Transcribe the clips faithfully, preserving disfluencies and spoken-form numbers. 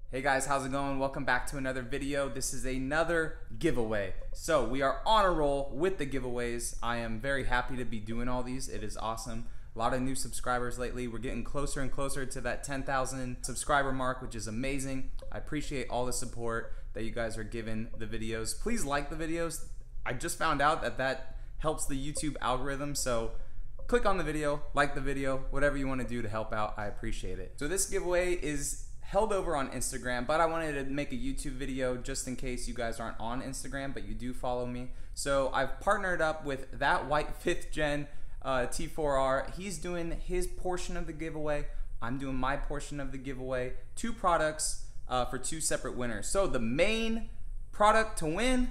Hey guys, how's it going? Welcome back to another video. This is another giveaway. So we are on a roll with the giveaways. I am very happy to be doing all these. It is awesome. A lot of new subscribers lately. We're getting closer and closer to that ten thousand subscriber mark, which is amazing. I appreciate all the support that you guys are giving the videos. Please like the videos. I just found out that that helps the YouTube algorithm, so click on the video, like the video, whatever you want to do to help out. I appreciate it. So this giveaway is held over on Instagram, but I wanted to make a YouTube video just in case you guys aren't on Instagram, but you do follow me. So I've partnered up with that white fifth gen uh, T four R. He's doing his portion of the giveaway. I'm doing my portion of the giveaway. Two products uh, for two separate winners. So the main product to win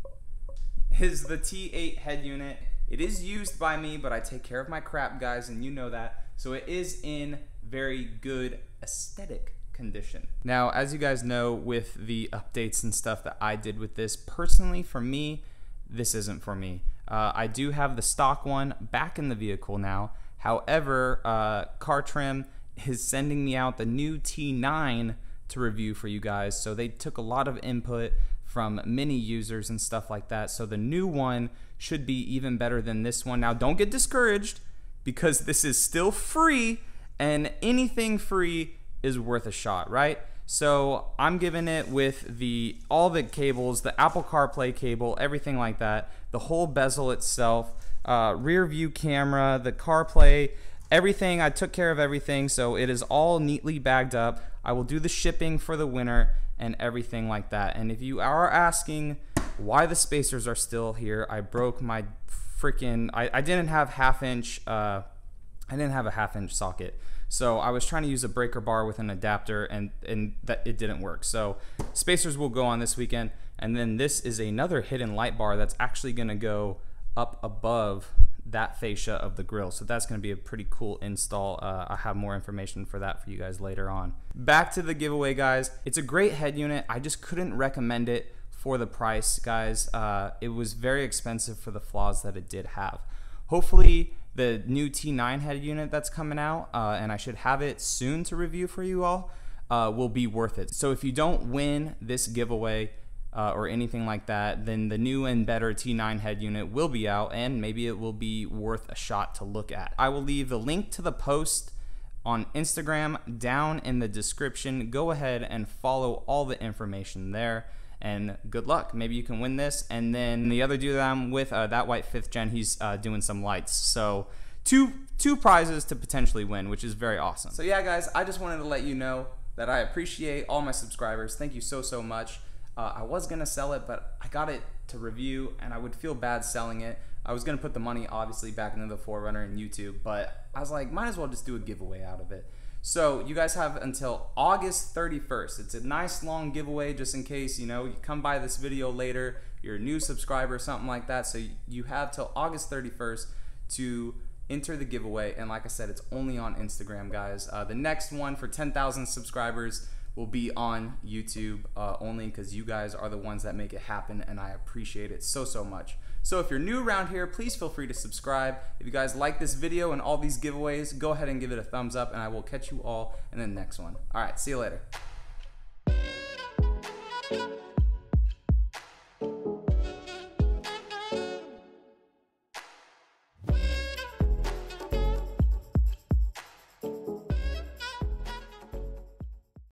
is the T eight head unit. It is used by me, but I take care of my crap, guys, and you know that. So it is in very good aesthetic condition. Now, as you guys know, with the updates and stuff that I did with this, personally for me, this isn't for me. Uh, I do have the stock one back in the vehicle now. However, uh, Car Trim is sending me out the new T nine to review for you guys. So they took a lot of input from many users and stuff like that. So the new one should be even better than this one. Now, don't get discouraged because this is still free, and anything free is worth a shot, right? So I'm giving it with the all the cables, the Apple CarPlay cable, everything like that, the whole bezel itself, uh, rear view camera, the CarPlay, everything. I took care of everything, so it is all neatly bagged up. I will do the shipping for the winner and everything like that. And if you are asking why the spacers are still here, I broke my freaking, I, I didn't have half inch, uh, I didn't have a half inch socket. So I was trying to use a breaker bar with an adapter, and, and that it didn't work. So spacers will go on this weekend. And then this is another hidden light bar that's actually gonna go up above that fascia of the grill. So that's gonna be a pretty cool install. Uh, I have more information for that for you guys later on. Back to the giveaway, guys. It's a great head unit. I just couldn't recommend it for the price, guys. Uh, it was very expensive for the flaws that it did have. Hopefully, the new T nine head unit that's coming out, uh, and I should have it soon to review for you all, uh, will be worth it. So if you don't win this giveaway uh, or anything like that, then the new and better T nine head unit will be out, and maybe it will be worth a shot to look at. I will leave the link to the post on Instagram down in the description. Go ahead and follow all the information there. And good luck. Maybe you can win this. And then the other dude that I'm with, uh, that white fifth gen, he's uh, doing some lights. So two two prizes to potentially win, which is very awesome. So yeah, guys, I just wanted to let you know that I appreciate all my subscribers. Thank you so, so much. Uh, I was gonna sell it, but I got it to review, and I would feel bad selling it. I was gonna put the money, obviously, back into the four runner and YouTube, but I was like, might as well just do a giveaway out of it. So you guys have until August thirty-first. It's a nice long giveaway, just in case, you know, you come by this video later, you're a new subscriber, something like that. So you have till August thirty-first to enter the giveaway. And like I said, it's only on Instagram, guys. Uh, the next one for ten thousand subscribers will be on YouTube uh, only, because you guys are the ones that make it happen, and I appreciate it so, so much. So if you're new around here, please feel free to subscribe. If you guys like this video and all these giveaways, go ahead and give it a thumbs up, and I will catch you all in the next one. All right, see you later.